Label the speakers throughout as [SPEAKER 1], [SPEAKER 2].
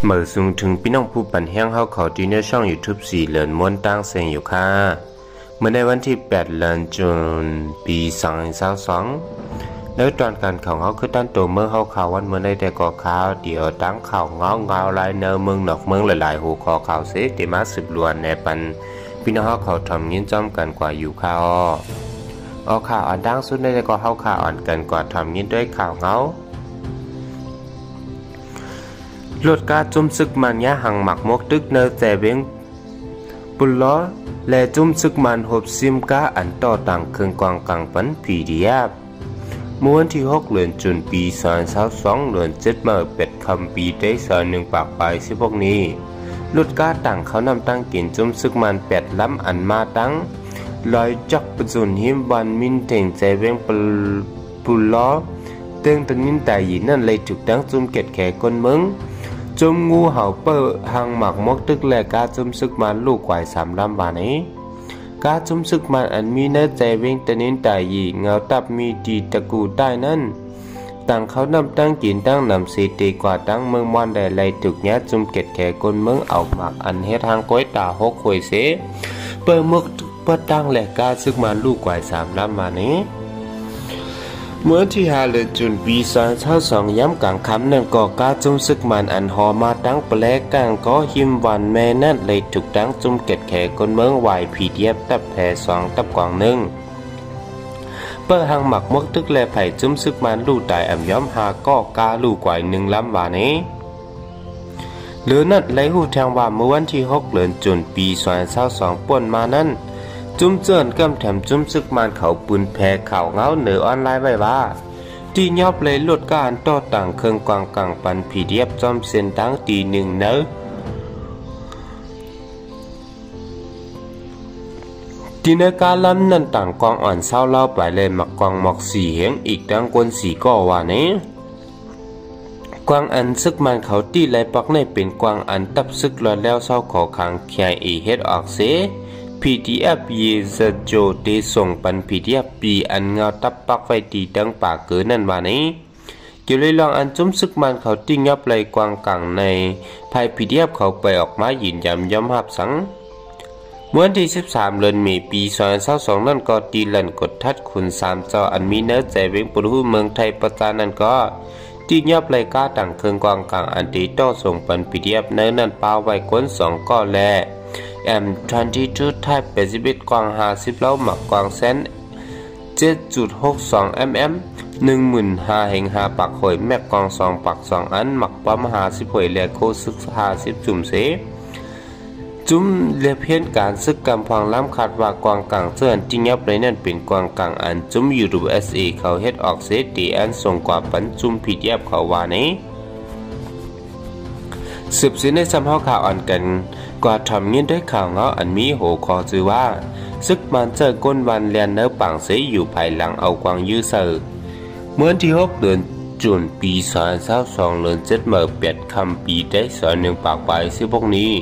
[SPEAKER 1] เมื่อสูงถึงพี่น้องผู้ปั่นแห้งเฮาเขาที่ในช่อง YouTube 4เหลือนม้วนตั้งเสียงอยู่ค่ะเมื่อในวันที่8เดือนตุลาคมปี2022ในตอนการข่าวเฮาคือตั้งตัวเมืองเฮาข่าววันเมื่อในแต่ก่อข่าวเดี๋ยวตั้งข่าวเงาลายเนอเมืองนอกเมืองหลายๆหูคอข่าวเสติมาสืบล้วนในปันพี่น้องเฮาเขาทำยินจอมกันกว่าอยู่ข่าวเอาข่าวอันดังสุดในแต่ก่อเฮาข่าวอ่อนกันกว่าทำยินด้วยข่าวเงารถการจุ่มซึกมันยะหังหมักมกตึกเนอแต่เวงปุลล้อและจุ่มซึกมันหบซิมก้าอันต่อต่างเครื่องกวางกังปันผีดียบเมื่อวันที่6เดือนตุลาคมปี2022เดือน7มาเป็ดคำปีได้1ปากไป16นี้รถการต่างเขานำตั้งกินจุ่มซึกมัน8ลำอันมาตั้งลอยจักประจุนหิมวันมินเถ่งใจเวงปุลล้อเตึงตันนินแต่ยินนั่นเลยถูกตั้งจุ่มเกตแขกคนเมืองจมงูเห่าเปิดหางหมักมกตึกแหลกาจมซึกมันลูกควาย3ลำบานี้กาจมซึกมันอันมีเนื้อใจเวงตะนินตายยีเงาตับมีดีตะกูได้นั่นต่างเขานำตั้งกินตั้งนำสีตีกว่าตั้งเมืองมอนได้เลยถึกแย่จุมเกตแขกคนเมืองเอาหมักอันเฮ็ดทางก้อยตาหกควยเสเปิดมกเปิดตั้งแหลกาซึกมันลูกควาย3ลำบานี้เมื่อที่5เดือนตุลาคมปี2022ย้ำกลางคำนั่นก็การจุ่มซึกมันอันหอมาตั้งแปลกลางก็หิมวันแม่นั่นเลยถูกตั้งจุ่มเก็ดแขกคนเมืองไหวผีเดียบตับแผ่2ตับกวาง1เปิดหางหมักมกตึกแลไผ่จุ่มซึกมันลูกตายอ่ำย้อมหาก็กาลูกไหว1ลำว่านี้หรือนั่นเลยหูแทงว่าเมื่อวันที่6เดือนตุลาคมปี2022ป่วนมานั้นจุ่มเจินกำแถมจุ่มซึกมันเขาปืนแพ้ข่าวเงาเหนือออนไลน์ไว้ว่าที่ยอบเลยลดการต่อต่างเครื่องกวางกังปันผีเดียบจอมเส้นตั้งตีหนึ่งเนอที่ในการล้ำนั่นต่างกวางอ่อนเศร้าเล่าไปเลยมักกวางหมอกสีเหงอีกดังกวนสีก็ว่านี้กวางอันซึกมันเขาตีไหลปักในเป็นกวางอันตับซึกรอดแล้วเศร้าขอขังแค่เฮ็ดออกเสPDF ยีจะโจตีส่งปัน PDF ปีอันเงาตับปักไว้ตีดังปากเกินนั่นว่านี้เกี่ยวเลยลองอันจุ้มซึกมันเขาติ้งยับเลยกวางกังในภาย PDF เขาไปออกมายืนยันย้ำหับสังเมื่อที่13เดือนมีปี2022นั่นก็ตีลันกดทัดคุณ3จออันมีเนื้อใจเวงปุถุเมืองไทยประจานั่นก็ตียับเลยก้าต่างเครื่องกวางกังอันตีต่อส่งปัน PDF เนื้อนั่นเปล่าไว้ก้น2ก็แลM22 Type 81กวาง50เล้าหมักกวางเซน 7.62 mm 15,500ปักหอยแม็กกวาง2ปัก2อันหมักปั๊ม50หอยแลโคซึก50จุ่มเสจุ่มเลียเพี้ยนการซึกกำพองล้ำขาดว่ากวางกังเสื่อนจริงยับเลยนั่นเป็นกวางกังอันจุ่ม USA เขาเฮ็ดออกเสตีอันส่งกว่าปันจุ่มผิดยับเขาว่านี้สืบสินในซ้ำเฮาข่าวอ่อนกันกว่าทำเงี้ยด้วยข่าวเงาอันมีโหคอจือว่าซึกมันเจอก้นวันเลียนเนื้อปังเสยอยู่ภายหลังเอากวางยื้อเสือเมื่อที่6เดือนตุลาคมปี2022เดือน7มา8คำปีได้1ปากไป16นี้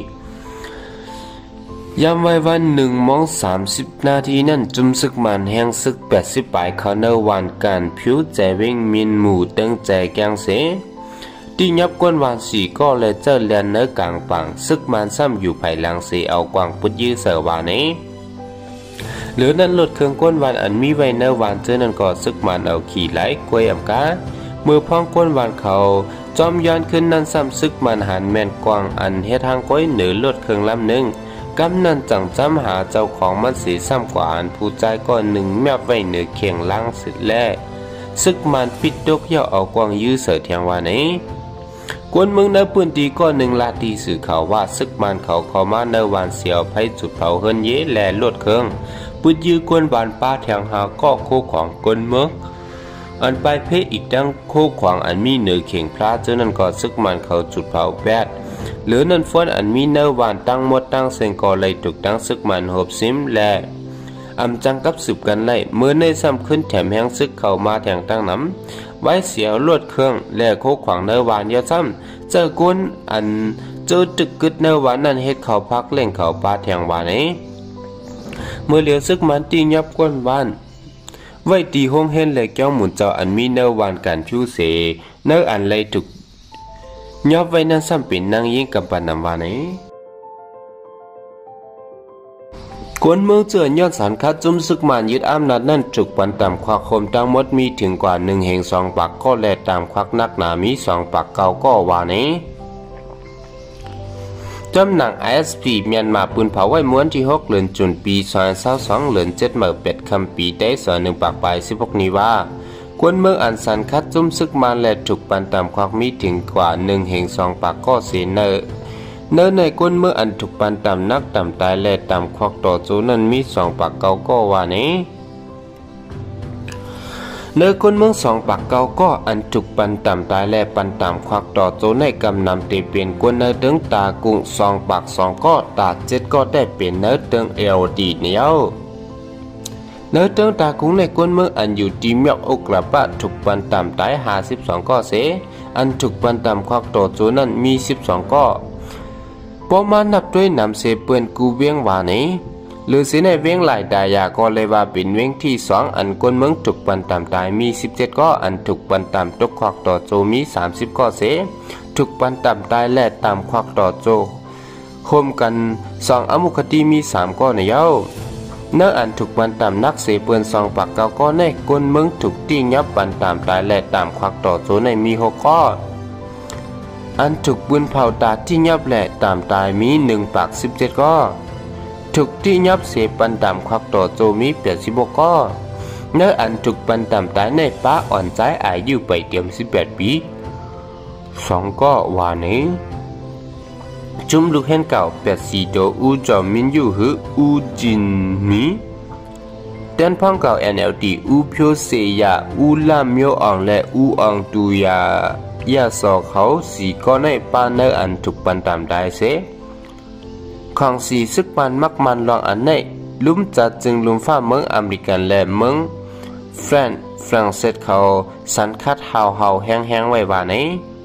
[SPEAKER 1] ยามไว้วัน1:30 นาทีนั่นจุ่มซึกมันแห่งซึก80ปลายเขาเนวันการผิวใจเวงมินหมู่ตั้งใจแกงเสที่ยับกวนวานสีก็เลยเจอเลียนเนื้อกลางปังซึกมันซ้ำอยู่ภายหลังสีเอากวางปุดยื้อเสือวานี้หรือนั้นลดเครื่องกวนวานอันมีไว้เนื้อวานเจอนั่นก็ซึกมันเอาขี่ไหลกวยอ่ำกาเมื่อพ้องกวนวานเขาจอมย้อนขึ้นนั้นซ้ำซึกมันหันแม่นกวางอันเฮ็ดทางก้อยเหนือลดเครื่องลำหนึ่งกำนันจังจำหาเจ้าของมันสีซ้ำกว่าอันผู้ใจก้อนหนึ่งแมบไว้เหนือเคียงล่างสิแล่ซึกมันปิดดกย่อเอากวางยื้อเสือเทียงวานี้กวนเมืองในพื้นที่ก็1ลาตีสื่อข่าวว่าซึกมันเขาเข้ามาในวันเสียวไผจุดเผาเฮิรนเย่แลลดเครื่องปืดยื้อกวนบานป้าแทงหาก็โคของกวนเมืองอันไปเพอีกดังโคขวางอันมีเหนือเข่งพระเจ้านั่นก็ซึกมันเขาจุดเผาแปดหรือนั่นฟ้อนอันมีเนื้อวานตั้งหมดตั้งเซงก็เลยถูกตั้งซึกมันหบซิมแลอำจังกับสืบกันไล่เมื่อในซ้ำขึ้นแถมแห้งซึกเข้ามาแทงตั้งน้ำไว้เสียวลวดเครื่องและโคขวางเนื้อวานยาซ้ำเจอกุนอันเจอตึกกึดเนื้อวานนั่นเฮ็ดเขาพักเล่งเขาปาแทงวานนี้เมื่อเหลียวซึกมันตียับก้นวานไว้ตีห้องเห็นและแก้วหมุนเจ้าอันมีเนื้อวานการผิวเสเนื้ออันเลยถูกยอบไว้นั่นซ้ำเป็นนางยิงกับปานนำวานี้กวนเมืองเจอยอดสารคัดจุ่มซึกมันยึดอำนาจนั่นจุกปันตามควักคมทั้งหมดมีถึงกว่า1 แห่ง 2 ปักก็แลตามควักนักหนามี2 ปักเก่าก็วานี้จำหนัง ISP เมียนมาปืนเผาไว้ม้วนที่6เดือนจุนปี2022เดือน7เมื่อ8คำปีได้1 ปากปลาย16นี้ว่ากวนเมืองอันสันคัดจุ่มซึกมันและจุกปันตามควักมีถึงกว่า1 แห่ง 2 ปักก็เสนเในกวนเมื่ออันถูกปันตามนักตามตายและตามควักต่อโจนั้นมี2 ปากเก่าก็ว่านี้ในกวนเมือง2 ปากเก่าก็อันถูกปันตามตายและปันตามควักต่อโจในกำนำเตเปลี่ยนกวนเนื้อเติงตากุ้ง2 ปาก2ก็ตา7ก็ได้เป็นเนื้อเติงดีเนียวเนื้อเติงตากุ้งในกวนเมืองอันอยู่ที่เมียกอกกระปะถูกปันตามตาย52ก็เสอันถูกปันตามควักต่อโจนั้นมี12ก็พอมานับด้วยนำเสเปือนกูเวียงวานี้หรือสิในเวียงหลายดายาก็เลยว่าเป็นเวียงที่2อันกวนเมืองถูกปันตามตายมี17ก็อันถูกปันตามตกควักต่อโจมี30ก็เสถูกปันตามตายและตามควักต่อโจโคมกัน2อมุคติมี3ก็ในเย้าเนื้ออันถูกปันตามนักเสเปือน2 ปากเก่าก็ในกวนเมืองถูกตียับปันตามตายและตามควักต่อโจในมี6ก็อันถูกปืนเผาตาที่ยับและตามตายมี1 ปาก17ก็ถูกที่ยับเสปันตามควักต่อโจมี86ก็เนื้ออันถูกปันตามตายในป้าอ่อนใจอายุไปเตรียม18 ปี2ก็ว่านี้จุ่มลูกเห็นเก่า84ตัวอูจอมมินอยู่หืออูจินมีเต้นพ่องเก่า NLD อูเพียวเซียอูลามเมียวอ่องและอูอ่องตูยายาสอเขา4ก็ในปานเนออันถูกปันตามได้เสของ4ซึกปันมักมันลองอันในลุ่มจัดจึงลุ่มฟ้าเมืองอเมริกันและเมืองฝรั่งเศสเขาสันคัดเฮาแห้งไว้ว่านี้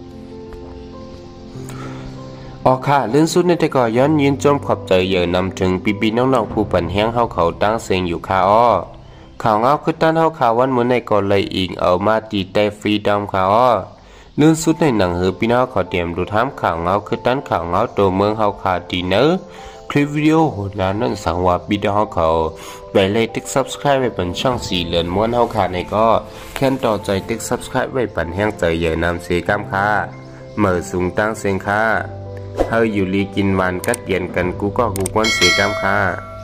[SPEAKER 1] ออกค่ะเรื่องสุดในแต่ก่อย้อนยืนจมขอบใจเยอะนำถึงปีน้องๆผู้ปั่นแห้งเฮาเขาตั้งเสียงอยู่ค่ะอ้อข่าวเงาคือต้านเฮาข่าววันมื้อในก็เลยอิงเอามาตีแต่ฟรีดอมค่ะอ้อเรื่องสุดในหนังหือพี่น้องขอเตรียมดูถามข่าวเงาคือต้านข่าวเงาตัวเมืองเฮาขาดีเนอคลิปวิดีโอโหดล้านนั่นสังว่าพี่น้องเขาไปเลยติ๊ก Subscribe ไว้เป็นช่องสีเหลือนม้วนเฮาขาในก็แค่นต่อใจติ๊ก Subscribe ไว้ปั่นแห้งใจเยอะนำเสกามค่ะเมื่อสูงตั้งเสียงค่ะเฮาอยู่ลีกินวันกัดเย็นกันกูก็กูก้นเสียกามค่ะ